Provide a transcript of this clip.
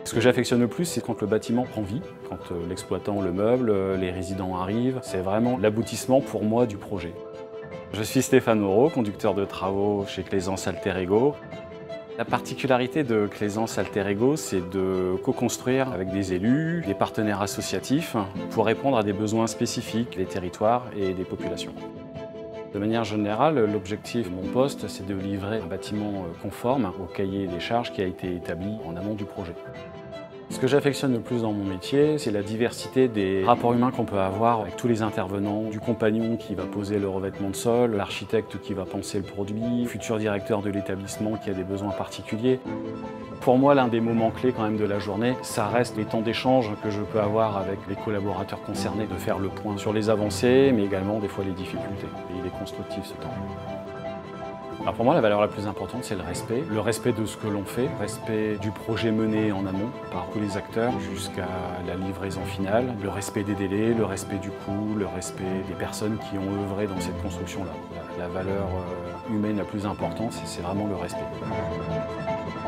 Ce que j'affectionne le plus, c'est quand le bâtiment prend vie, quand l'exploitant le meuble, les résidents arrivent. C'est vraiment l'aboutissement pour moi du projet. Je suis Stéphane Moreau, conducteur de travaux chez Claisance Alter Ego. La particularité de Claisance Alter Ego, c'est de co-construire avec des élus, des partenaires associatifs, pour répondre à des besoins spécifiques des territoires et des populations. De manière générale, l'objectif de mon poste, c'est de livrer un bâtiment conforme au cahier des charges qui a été établi en amont du projet. Ce que j'affectionne le plus dans mon métier, c'est la diversité des rapports humains qu'on peut avoir avec tous les intervenants, du compagnon qui va poser le revêtement de sol, l'architecte qui va penser le produit, le futur directeur de l'établissement qui a des besoins particuliers. Pour moi, l'un des moments clés quand même de la journée, ça reste les temps d'échange que je peux avoir avec les collaborateurs concernés, de faire le point sur les avancées, mais également des fois les difficultés. Et il est constructif ce temps. Alors pour moi, la valeur la plus importante, c'est le respect de ce que l'on fait, le respect du projet mené en amont par tous les acteurs jusqu'à la livraison finale, le respect des délais, le respect du coût, le respect des personnes qui ont œuvré dans cette construction-là. La valeur humaine la plus importante, c'est vraiment le respect.